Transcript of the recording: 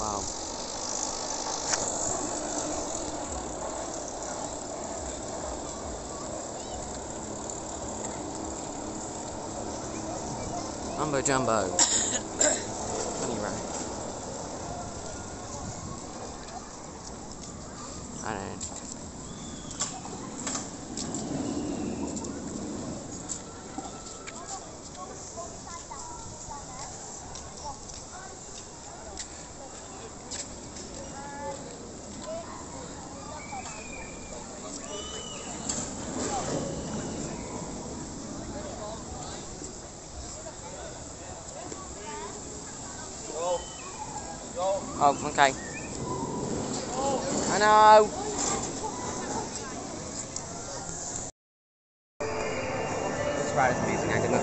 Wow. Mumbo Jumbo. Funny ride. I don't know. Oh, okay. I know. This ride is amazing. I could